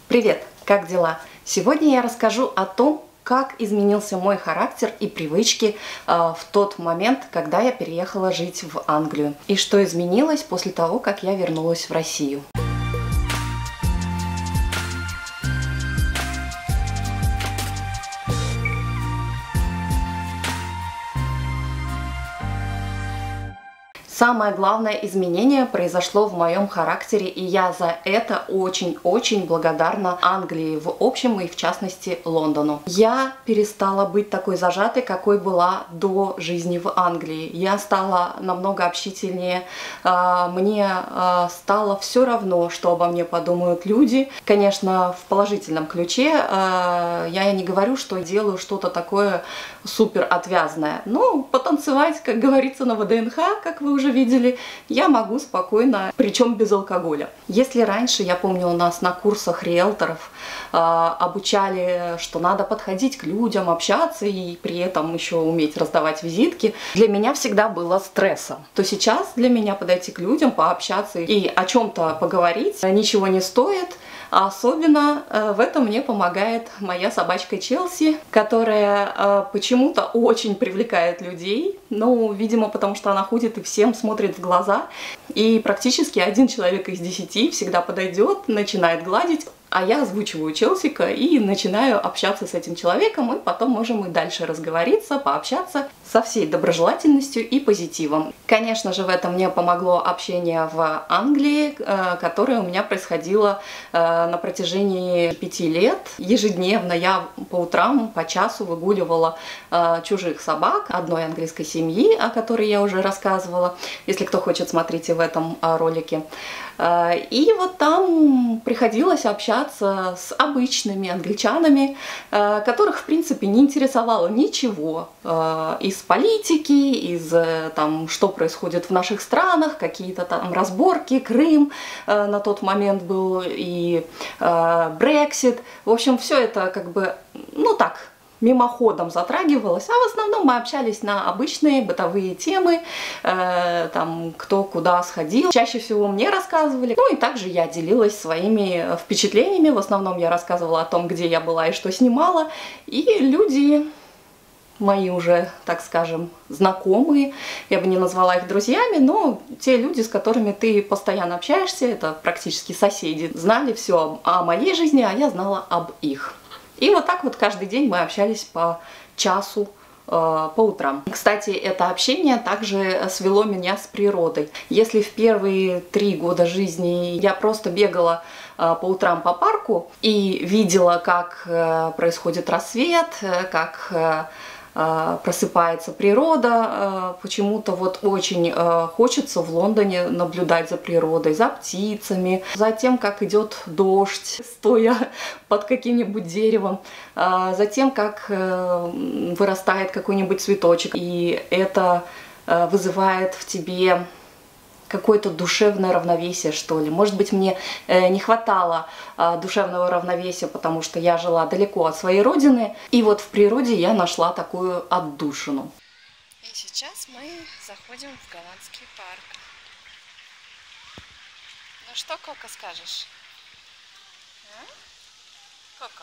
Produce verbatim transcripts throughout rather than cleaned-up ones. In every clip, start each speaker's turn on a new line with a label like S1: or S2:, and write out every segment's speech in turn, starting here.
S1: Привет! Как дела? Сегодня я расскажу о том, как изменился мой характер и привычки э, в тот момент, когда я переехала жить в Англию. И что изменилось после того, как я вернулась в Россию. Самое главное изменение произошло в моем характере, и я за это очень-очень благодарна Англии в общем и в частности Лондону. Я перестала быть такой зажатой, какой была до жизни в Англии. Я стала намного общительнее, мне стало все равно, что обо мне подумают люди. Конечно, в положительном ключе. Я не говорю, что делаю что-то такое супер отвязное. Ну, потанцевать, как говорится, на вэ дэ эн ха, как вы уже видели, я могу спокойно, причем без алкоголя. Если раньше, я помню, у нас на курсах риэлторов э, обучали, что надо подходить к людям, общаться и при этом еще уметь раздавать визитки, для меня всегда было стрессом. То сейчас для меня подойти к людям, пообщаться и о чем-то поговорить ничего не стоит. А особенно э, в этом мне помогает моя собачка Челси, которая э, почему-то очень привлекает людей. Ну, видимо, потому что она ходит и всем смотрит в глаза. И практически один человек из десяти всегда подойдет, начинает гладить. А я озвучиваю Челсика и начинаю общаться с этим человеком, и потом можем и дальше разговориться, пообщаться со всей доброжелательностью и позитивом. Конечно же, в этом мне помогло общение в Англии, которое у меня происходило на протяжении пяти лет. Ежедневно я по утрам по часу выгуливала чужих собак одной английской семьи, о которой я уже рассказывала. Если кто хочет, смотрите в этом ролике. И вот там приходилось общаться с обычными англичанами, которых, в принципе, не интересовало ничего из политики, из там, что происходит в наших странах, какие-то там разборки, Крым на тот момент был, и Брексит. В общем, все это как бы, ну так, мимоходом затрагивалось, а в основном мы общались на обычные бытовые темы, э, там, кто куда сходил. Чаще всего мне рассказывали, ну и также я делилась своими впечатлениями, в основном я рассказывала о том, где я была и что снимала, и люди, мои уже, так скажем, знакомые, я бы не назвала их друзьями, но те люди, с которыми ты постоянно общаешься, это практически соседи, знали все о моей жизни, а я знала об их. И вот так вот каждый день мы общались по часу э, по утрам. Кстати, это общение также свело меня с природой. Если в первые три года жизни я просто бегала э, по утрам по парку и видела, как э, происходит рассвет, э, как э, просыпается природа, почему-то вот очень хочется в Лондоне наблюдать за природой, за птицами, за тем, как идет дождь, стоя под каким-нибудь деревом, за тем, как вырастает какой-нибудь цветочек, и это вызывает в тебе какое-то душевное равновесие, что ли. Может быть, мне э, не хватало э, душевного равновесия, потому что я жила далеко от своей родины, и вот в природе я нашла такую отдушину.
S2: И сейчас мы заходим в голландский парк. Ну что, Кока, скажешь? А? Кока?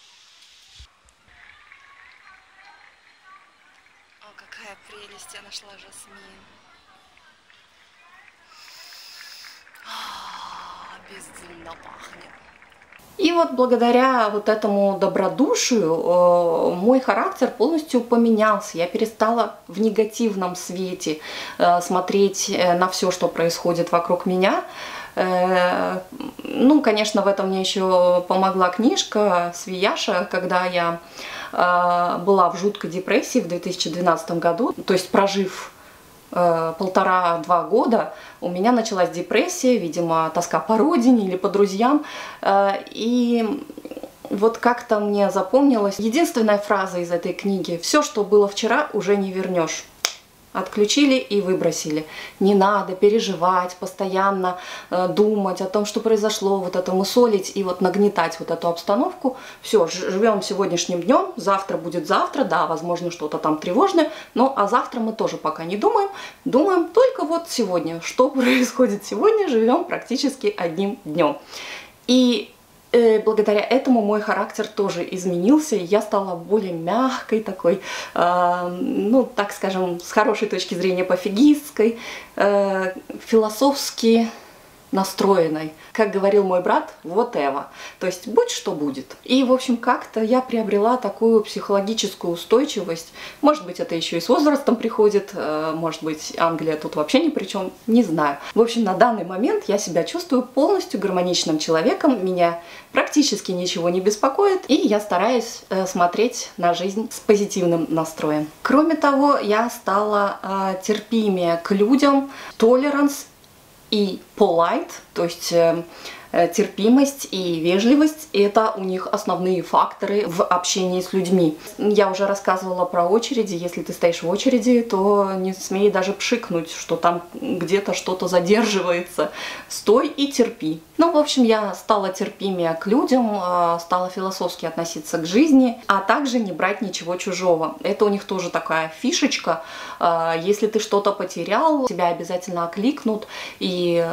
S2: О, какая прелесть, я нашла жасмин. Безумно пахнет.
S1: И вот благодаря вот этому добродушию э, мой характер полностью поменялся. Я перестала в негативном свете э, смотреть на все, что происходит вокруг меня. Э, ну, конечно, в этом мне еще помогла книжка «Свияша», когда я э, была в жуткой депрессии в две тысячи двенадцатом году, то есть прожив полтора-два года, у меня началась депрессия, видимо, тоска по родине или по друзьям. И вот как-то мне запомнилась единственная фраза из этой книги: «Все, что было вчера, уже не вернешь». Отключили и выбросили. Не надо переживать, постоянно э, думать о том, что произошло, вот это мусолить и вот нагнетать вот эту обстановку. Все, живем сегодняшним днем, завтра будет завтра, да, возможно, что-то там тревожное, но а завтра мы тоже пока не думаем, думаем только вот сегодня. Что происходит сегодня, живем практически одним днем. И э, благодаря этому мой характер тоже изменился, и я стала более мягкой такой, э, ну, так скажем, с хорошей точки зрения пофигистской, э, философски настроенной. Как говорил мой брат, whatever. То есть будь что будет. И, в общем, как-то я приобрела такую психологическую устойчивость. Может быть, это еще и с возрастом приходит. Может быть, Англия тут вообще ни при чем. Не знаю. В общем, на данный момент я себя чувствую полностью гармоничным человеком. Меня практически ничего не беспокоит. И я стараюсь смотреть на жизнь с позитивным настроем. Кроме того, я стала терпимее к людям. Толеранс и polite, то есть э, терпимость и вежливость, это у них основные факторы в общении с людьми. Я уже рассказывала про очереди. Если ты стоишь в очереди, то не смей даже пшикнуть, что там где-то что-то задерживается. Стой и терпи. Ну, в общем, я стала терпимее к людям, стала философски относиться к жизни, а также не брать ничего чужого. Это у них тоже такая фишечка. Если ты что-то потерял, тебя обязательно окликнут и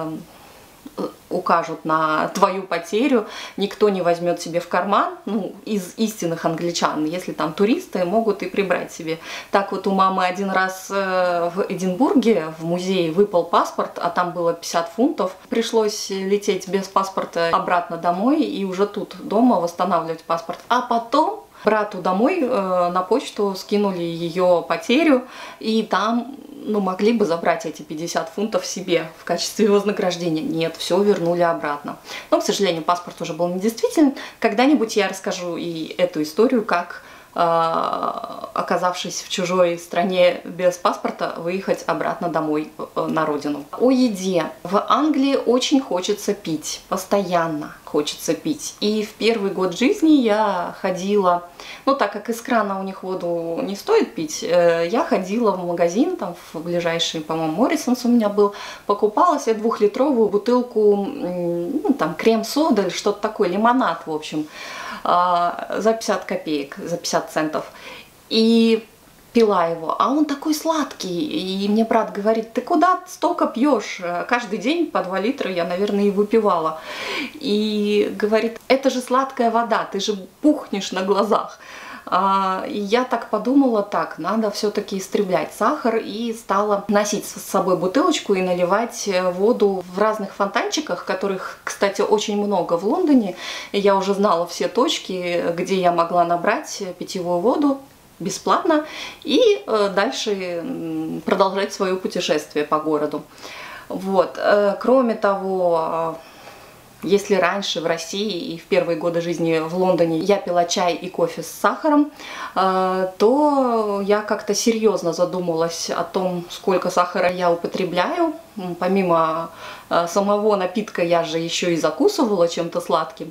S1: укажут на твою потерю, никто не возьмет себе в карман, ну, из истинных англичан. Если там туристы, могут и прибрать себе. Так вот у мамы один раз в Эдинбурге в музее выпал паспорт, а там было пятьдесят фунтов. Пришлось лететь без паспорта обратно домой и уже тут дома восстанавливать паспорт. А потом брату домой э, на почту скинули ее потерю, и там, ну, могли бы забрать эти пятьдесят фунтов себе в качестве вознаграждения. Нет, все вернули обратно. Но, к сожалению, паспорт уже был недействителен. Когда-нибудь я расскажу и эту историю, как, э, оказавшись в чужой стране без паспорта, выехать обратно домой э, на родину. О еде. В Англии очень хочется пить, постоянно хочется пить. И в первый год жизни я ходила, ну, так как из крана у них воду не стоит пить, я ходила в магазин, там в ближайший, по-моему, Моррисонс у меня был, покупала себе двухлитровую бутылку, ну, там, крем-сода или что-то такое, лимонад, в общем, за пятьдесят копеек, за пятьдесят центов. И пила его, а он такой сладкий, и мне брат говорит: ты куда столько пьешь? Каждый день по два литра я, наверное, и выпивала. И говорит: это же сладкая вода, ты же пухнешь на глазах. И я так подумала: так, надо все-таки истреблять сахар, и стала носить с собой бутылочку и наливать воду в разных фонтанчиках, которых, кстати, очень много в Лондоне. Я уже знала все точки, где я могла набрать питьевую воду бесплатно и э, дальше продолжать свое путешествие по городу. Вот. Э, кроме того, э, если раньше в России и в первые годы жизни в Лондоне я пила чай и кофе с сахаром, э, то я как-то серьезно задумалась о том, сколько сахара я употребляю. Помимо э, самого напитка я же еще и закусывала чем-то сладким.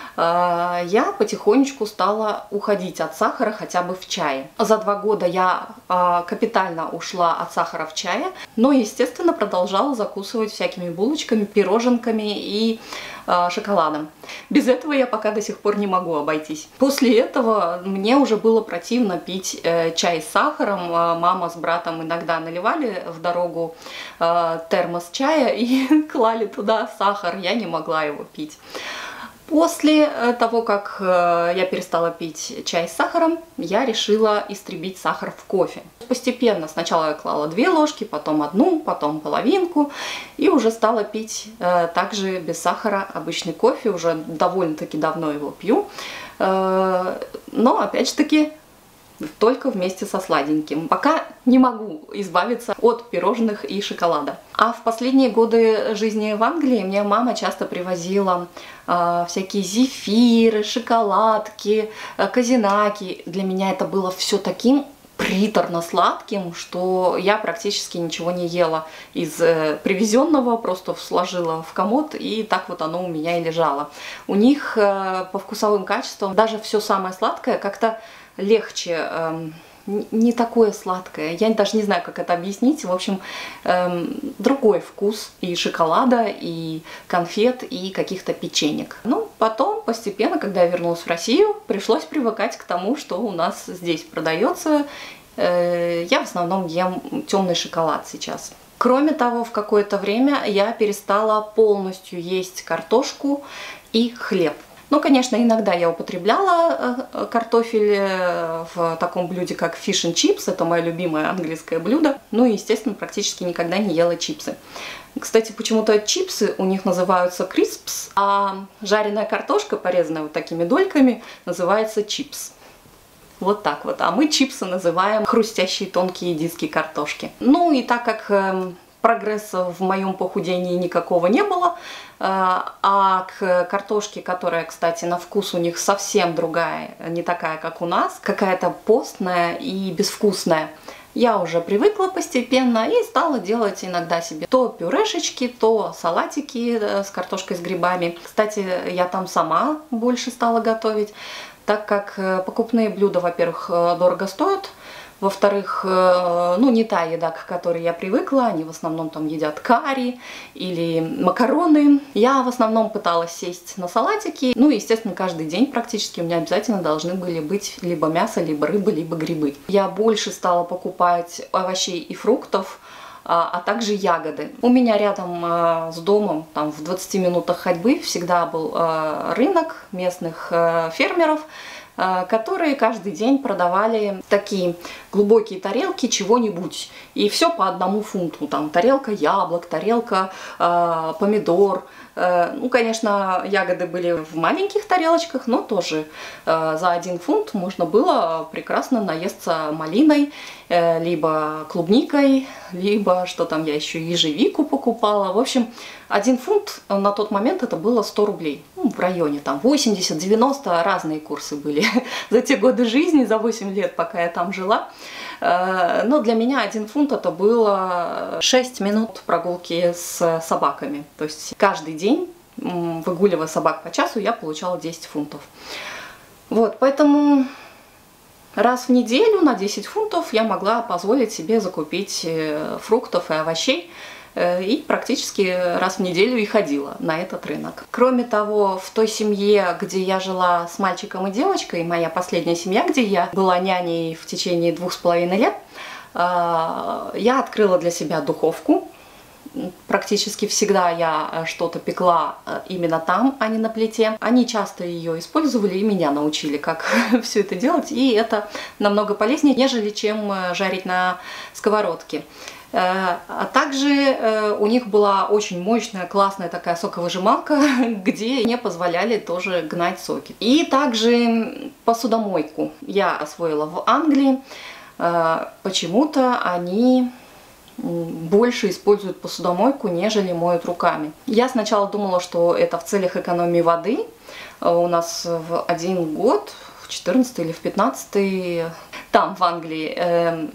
S1: Я потихонечку стала уходить от сахара хотя бы в чае. За два года я капитально ушла от сахара в чае, но, естественно, продолжала закусывать всякими булочками, пироженками и шоколадом. Без этого я пока до сих пор не могу обойтись. После этого мне уже было противно пить чай с сахаром. Мама с братом иногда наливали в дорогу термос чая и клали туда сахар. Я не могла его пить. После того, как я перестала пить чай с сахаром, я решила истребить сахар в кофе. Постепенно сначала я клала две ложки, потом одну, потом половинку, и уже стала пить также без сахара обычный кофе. Уже довольно-таки давно его пью, но опять же таки только вместе со сладеньким. Пока не могу избавиться от пирожных и шоколада. А в последние годы жизни в Англии мне мама часто привозила э, всякие зефиры, шоколадки, э, казинаки. Для меня это было все таким приторно-сладким, что я практически ничего не ела из э, привезенного, просто сложила в комод, и так вот оно у меня и лежало. У них э, по вкусовым качествам даже все самое сладкое как-то легче, эм, не такое сладкое. Я даже не знаю, как это объяснить. В общем, эм, другой вкус и шоколада, и конфет, и каких-то печенек. Ну, потом, постепенно, когда я вернулась в Россию, пришлось привыкать к тому, что у нас здесь продается. Э, я в основном ем темный шоколад сейчас. Кроме того, в какое-то время я перестала полностью есть картошку и хлеб. Ну, конечно, иногда я употребляла картофель в таком блюде, как fish and chips. Это мое любимое английское блюдо. Ну и, естественно, практически никогда не ела чипсы. Кстати, почему-то чипсы у них называются crisps, а жареная картошка, порезанная вот такими дольками, называется чипс. Вот так вот. А мы чипсы называем хрустящие тонкие диски картошки. Ну и так как прогресса в моем похудении никакого не было, а к картошке, которая, кстати, на вкус у них совсем другая, не такая, как у нас, какая-то постная и безвкусная, я уже привыкла постепенно и стала делать иногда себе то пюрешечки, то салатики с картошкой с грибами. Кстати, я там сама больше стала готовить, так как покупные блюда, во-первых, дорого стоят, во-вторых, ну не та еда, к которой я привыкла, они в основном там едят карри или макароны. Я в основном пыталась сесть на салатики, ну и, естественно, каждый день практически у меня обязательно должны были быть либо мясо, либо рыба, либо грибы. Я больше стала покупать овощей и фруктов, а также ягоды. У меня рядом с домом, там в двадцати минутах ходьбы, всегда был рынок местных фермеров, которые каждый день продавали такие глубокие тарелки чего-нибудь. И все по одному фунту. Там тарелка яблок, тарелка э, помидор. Э, ну, конечно, ягоды были в маленьких тарелочках, но тоже э, за один фунт можно было прекрасно наесться малиной, э, либо клубникой, либо, что там я еще, ежевику покупала. В общем, один фунт на тот момент это было сто рублей. Ну, в районе там восемьдесят-девяносто, разные курсы были за те годы жизни, за восемь лет, пока я там жила. Но для меня один фунт это было шесть минут прогулки с собаками. То есть каждый день, выгуливая собак по часу, я получала десять фунтов. Вот, поэтому раз в неделю на десять фунтов я могла позволить себе закупить фруктов и овощей. И практически раз в неделю и ходила на этот рынок. Кроме того, в той семье, где я жила с мальчиком и девочкой, моя последняя семья, где я была няней в течение двух с половиной лет, я открыла для себя духовку. Практически всегда я что-то пекла именно там, а не на плите. Они часто ее использовали и меня научили, как все это делать. И это намного полезнее, нежели чем жарить на сковородке. А также у них была очень мощная, классная такая соковыжималка, где мне позволяли тоже гнать соки. И также посудомойку я освоила в Англии. Почему-то они больше используют посудомойку, нежели моют руками. Я сначала думала, что это в целях экономии воды. У нас в один год, в четырнадцатый или в пятнадцатый, там в Англии,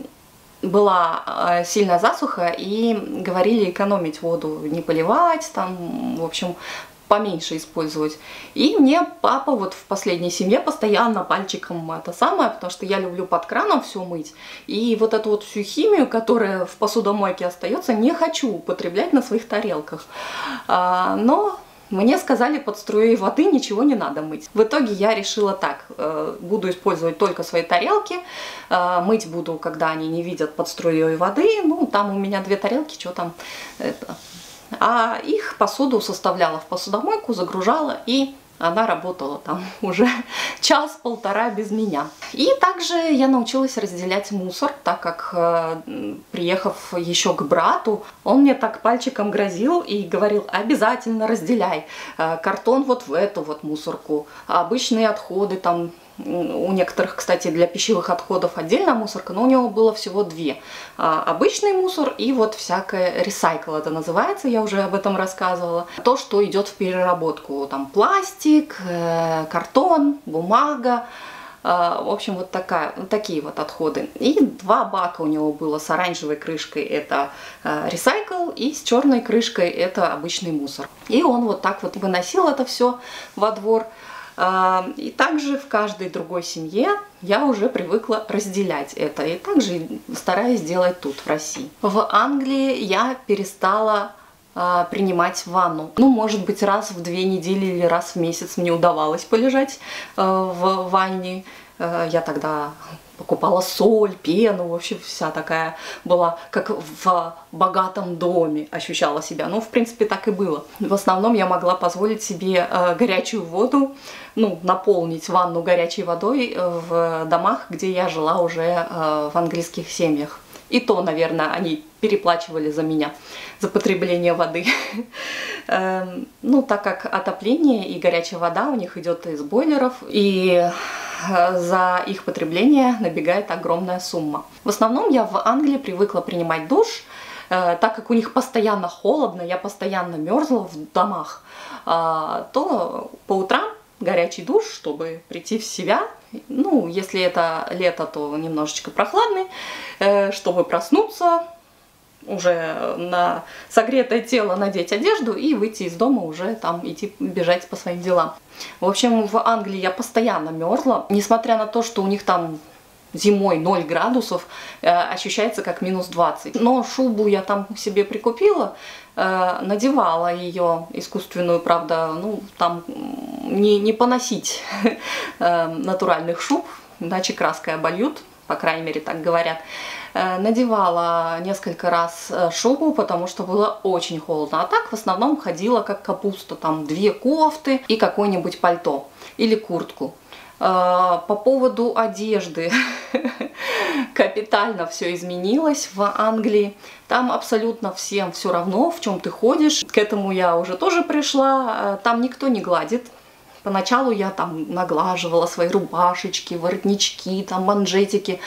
S1: была сильная засуха, и говорили экономить воду, не поливать, там, в общем, поменьше использовать. И мне папа вот в последней семье постоянно пальчиком это самое, потому что я люблю под краном все мыть. И вот эту вот всю химию, которая в посудомойке остается, не хочу употреблять на своих тарелках. А, но мне сказали, под струей воды ничего не надо мыть. В итоге я решила так, буду использовать только свои тарелки, мыть буду, когда они не видят под струей воды. Ну, там у меня две тарелки, что там это. А их посуду составляла в посудомойку, загружала, и она работала там уже час-полтора без меня. И также я научилась разделять мусор, так как, э, приехав еще к брату, он мне так пальчиком грозил и говорил: обязательно разделяй э, картон вот в эту вот мусорку, обычные отходы там. У некоторых, кстати, для пищевых отходов отдельная мусорка, но у него было всего две. Обычный мусор и вот всякое ресайкл это называется, я уже об этом рассказывала. То, что идет в переработку, там пластик, картон, бумага. В общем, вот такая, вот такие вот отходы. И два бака у него было с оранжевой крышкой, это ресайкл, и с черной крышкой это обычный мусор. И он вот так вот выносил это все во двор. И также в каждой другой семье я уже привыкла разделять это. И также стараюсь делать тут, в России. В Англии я перестала а, принимать ванну. Ну, может быть, раз в две недели или раз в месяц мне удавалось полежать а, в ванне. А, я тогда покупала соль, пену, вообще вся такая была, как в богатом доме ощущала себя. Ну, в принципе, так и было. В основном я могла позволить себе э, горячую воду, ну, наполнить ванну горячей водой в домах, где я жила уже э, в английских семьях. И то, наверное, они переплачивали за меня, за потребление воды. Ну, так как отопление и горячая вода у них идет из бойлеров, и за их потребление набегает огромная сумма. В основном я в Англии привыкла принимать душ, так как у них постоянно холодно, я постоянно мерзла в домах, то по утрам горячий душ, чтобы прийти в себя. Ну, если это лето, то немножечко прохладный, чтобы проснуться, уже на согретое тело надеть одежду и выйти из дома, уже там идти бежать по своим делам. В общем, в Англии я постоянно мерзла, несмотря на то, что у них там зимой ноль градусов, э, ощущается как минус двадцать. Но шубу я там себе прикупила, э, надевала ее искусственную, правда, ну там не, не поносить э, натуральных шуб, иначе краской обольют, по крайней мере так говорят. Э, надевала несколько раз шубу, потому что было очень холодно, а так в основном ходила как капуста, там две кофты и какое-нибудь пальто или куртку. По поводу одежды, капитально все изменилось в Англии. Там абсолютно всем все равно, в чем ты ходишь. К этому я уже тоже пришла. Там никто не гладит. Поначалу я там наглаживала свои рубашечки, воротнички, там манжетики.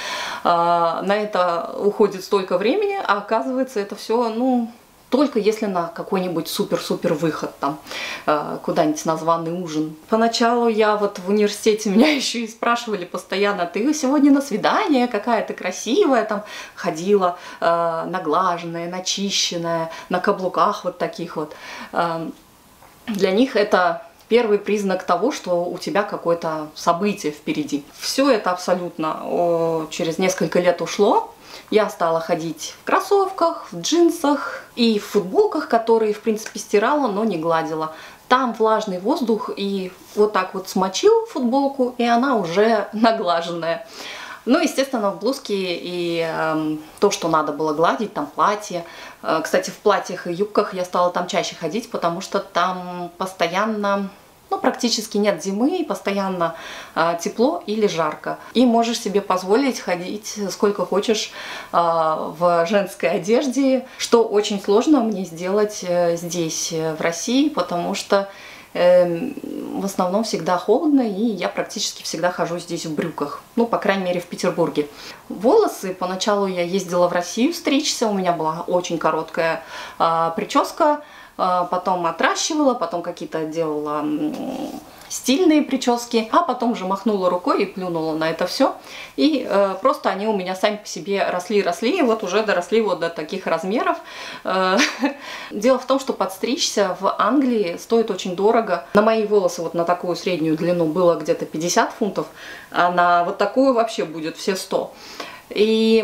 S1: На это уходит столько времени, а оказывается это все, ну... только если на какой-нибудь супер-супер выход, там, э, куда-нибудь на званый ужин. Поначалу я вот в университете меня еще и спрашивали постоянно: ты сегодня на свидание, какая ты красивая, там, ходила э, наглаженная, начищенная, на каблуках вот таких вот. Э, для них это первый признак того, что у тебя какое-то событие впереди. Все это абсолютно о, через несколько лет ушло. Я стала ходить в кроссовках, в джинсах и в футболках, которые, в принципе, стирала, но не гладила. Там влажный воздух, и вот так вот смочил футболку, и она уже наглаженная. Ну, естественно, в блузке и э, то, что надо было гладить, там платье. Э, кстати, в платьях и юбках я стала там чаще ходить, потому что там постоянно... ну, практически нет зимы, и постоянно э, тепло или жарко. И можешь себе позволить ходить сколько хочешь э, в женской одежде, что очень сложно мне сделать э, здесь, э, в России, потому что э, в основном всегда холодно, и я практически всегда хожу здесь в брюках. Ну, по крайней мере, в Петербурге. Волосы, поначалу я ездила в Россию стричься, у меня была очень короткая э, прическа, потом отращивала, потом какие-то делала стильные прически, а потом уже махнула рукой и плюнула на это все. И э, просто они у меня сами по себе росли-росли, и вот уже доросли вот до таких размеров. Э, дело в том, что подстричься в Англии стоит очень дорого. На мои волосы вот на такую среднюю длину было где-то пятьдесят фунтов, а на вот такую вообще будет все сто. И...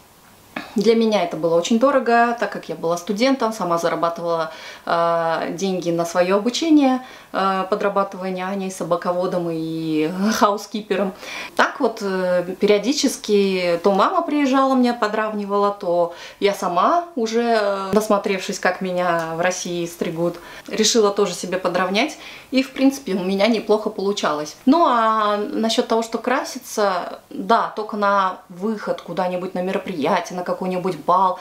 S1: для меня это было очень дорого, так как я была студентом, сама зарабатывала э, деньги на свое обучение, э, подрабатывая няней, собаководом и хаускипером. Так вот, э, периодически то мама приезжала, меня подравнивала, то я сама, уже насмотревшись, как меня в России стригут, решила тоже себе подровнять. И, в принципе, у меня неплохо получалось. Ну, а насчет того, что краситься, да, только на выход куда-нибудь, на мероприятие, на какой-нибудь бал.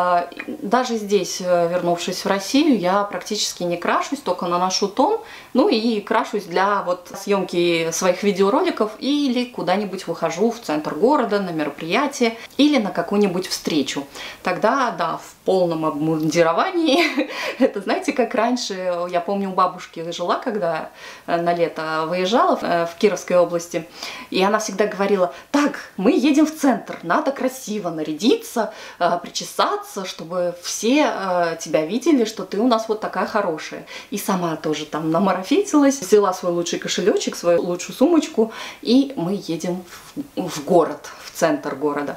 S1: Даже здесь, вернувшись в Россию, я практически не крашусь, только наношу тон, ну и крашусь для вот съемки своих видеороликов или куда-нибудь выхожу в центр города на мероприятие или на какую-нибудь встречу. Тогда, да, в полном обмундировании. Это, знаете, как раньше, я помню, у бабушки жила, когда на лето выезжала в Кировской области, и она всегда говорила: так, мы едем в центр, надо красиво нарядиться, причесаться, чтобы все тебя видели, что ты у нас вот такая хорошая. И сама тоже там намарафетилась, взяла свой лучший кошелечек, свою лучшую сумочку, и мы едем в, в город, в центр города.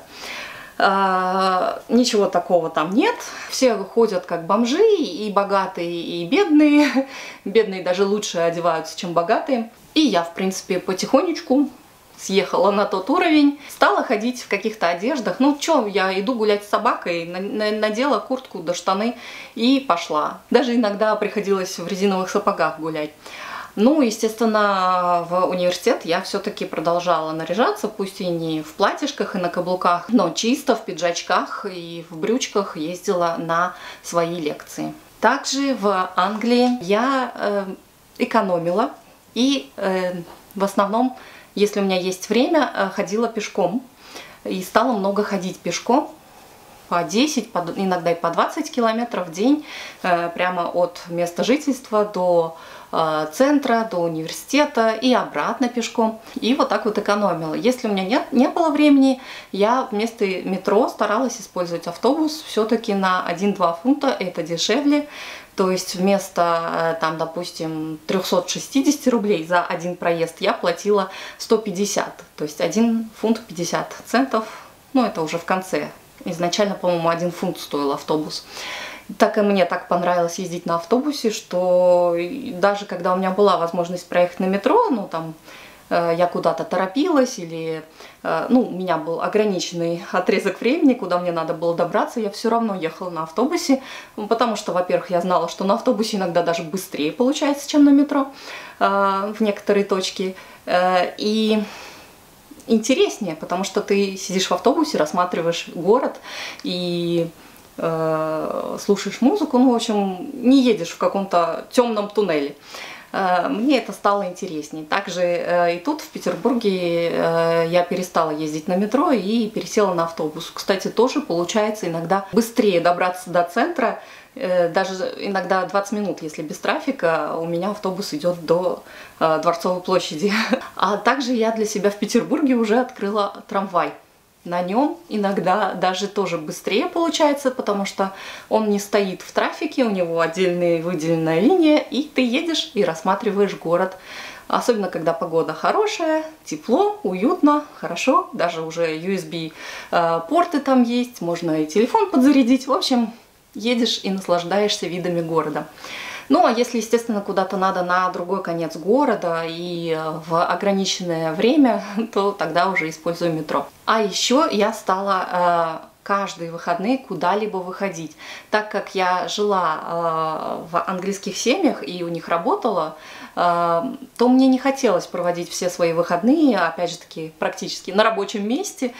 S1: А, ничего такого там нет, все ходят как бомжи, и богатые, и бедные. Бедные даже лучше одеваются, чем богатые. И я, в принципе, потихонечку съехала на тот уровень, стала ходить в каких-то одеждах. Ну чё, я иду гулять с собакой, надела куртку да штаны и пошла. Даже иногда приходилось в резиновых сапогах гулять. Ну, естественно, в университет я все-таки продолжала наряжаться, пусть и не в платьишках и на каблуках, но чисто в пиджачках и в брючках ездила на свои лекции. Также в Англии я э, экономила и э, в основном, если у меня есть время, э, ходила пешком. И стала много ходить пешком. По десять, по, иногда и по двадцать километров в день, э, прямо от места жительства до э, центра, до университета и обратно пешком. И вот так вот экономила. Если у меня нет, не было времени, я вместо метро старалась использовать автобус все-таки на один-два фунта, это дешевле. То есть вместо, там, допустим, трёхсот шестидесяти рублей за один проезд я платила сто пятьдесят. То есть один фунт пятьдесят центов, ну это уже в конце. Изначально, по-моему, один фунт стоил автобус. Так и мне так понравилось ездить на автобусе, что даже когда у меня была возможность проехать на метро, ну там э, я куда-то торопилась или э, ну, у меня был ограниченный отрезок времени, куда мне надо было добраться, я все равно ехала на автобусе, потому что, во-первых, я знала, что на автобусе иногда даже быстрее получается, чем на метро э, в некоторые точки. Э, и интереснее, потому что ты сидишь в автобусе, рассматриваешь город и э, слушаешь музыку, ну, в общем, не едешь в каком-то темном туннеле. Э, мне это стало интереснее. Также э, и тут, в Петербурге, э, я перестала ездить на метро и пересела на автобус. Кстати, тоже получается иногда быстрее добраться до центра, даже иногда двадцать минут, если без трафика, у меня автобус идет до э, Дворцовой площади. А также я для себя в Петербурге уже открыла трамвай. На нем иногда даже тоже быстрее получается, потому что он не стоит в трафике, у него отдельная выделенная линия, и ты едешь и рассматриваешь город. Особенно, когда погода хорошая, тепло, уютно, хорошо. Даже уже ю эс би-порты там есть, можно и телефон подзарядить. В общем, едешь и наслаждаешься видами города. Ну, а если, естественно, куда-то надо на другой конец города и в ограниченное время, то тогда уже использую метро. А еще я стала э, каждые выходные куда-либо выходить. Так как я жила э, в английских семьях и у них работала, э, то мне не хотелось проводить все свои выходные, опять же таки, практически на рабочем месте.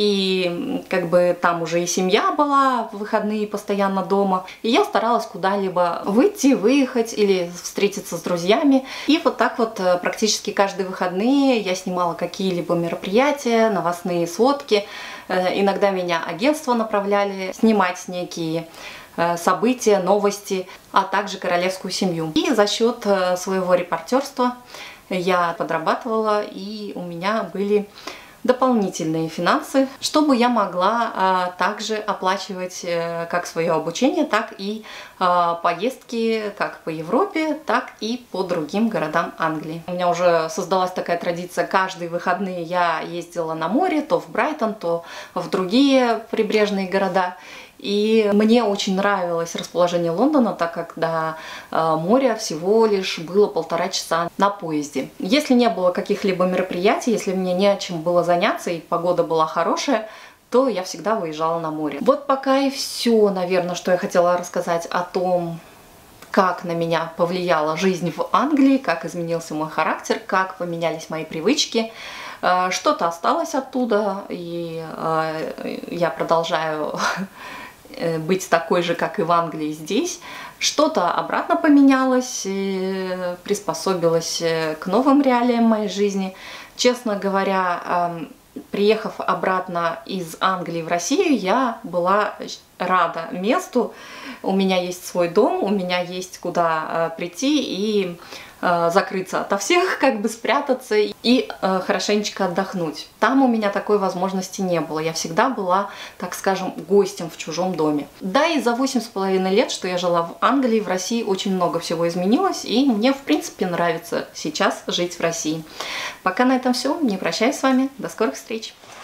S1: И как бы там уже и семья была в выходные постоянно дома. И я старалась куда-либо выйти, выехать или встретиться с друзьями. И вот так вот э, практически каждые выходные я снимала какие-либо мероприятия, новостные сводки. Э, иногда меня агентства направляли снимать некие события, новости, а также королевскую семью. И за счет своего репортерства я подрабатывала, и у меня были дополнительные финансы, чтобы я могла а, также оплачивать а, как свое обучение, так и а, поездки как по Европе, так и по другим городам Англии. У меня уже создалась такая традиция, каждые выходные я ездила на море, то в Брайтон, то в другие прибрежные города. И мне очень нравилось расположение Лондона, так как до э, моря всего лишь было полтора часа на поезде. Если не было каких-либо мероприятий, если мне не о чем было заняться и погода была хорошая, то я всегда выезжала на море. Вот пока и все, наверное, что я хотела рассказать о том, как на меня повлияла жизнь в Англии, как изменился мой характер, как поменялись мои привычки. Что-то осталось оттуда, и э, я продолжаю быть такой же, как и в Англии здесь. Что-то обратно поменялось, приспособилась к новым реалиям моей жизни. Честно говоря, приехав обратно из Англии в Россию, я была рада месту. У меня есть свой дом, у меня есть куда прийти и закрыться ото всех, как бы спрятаться и э, хорошенечко отдохнуть. Там у меня такой возможности не было. Я всегда была, так скажем, гостем в чужом доме. Да, и за восемь с половиной лет, что я жила в Англии, в России очень много всего изменилось, и мне, в принципе, нравится сейчас жить в России. Пока на этом все. Не прощаюсь с вами. До скорых встреч!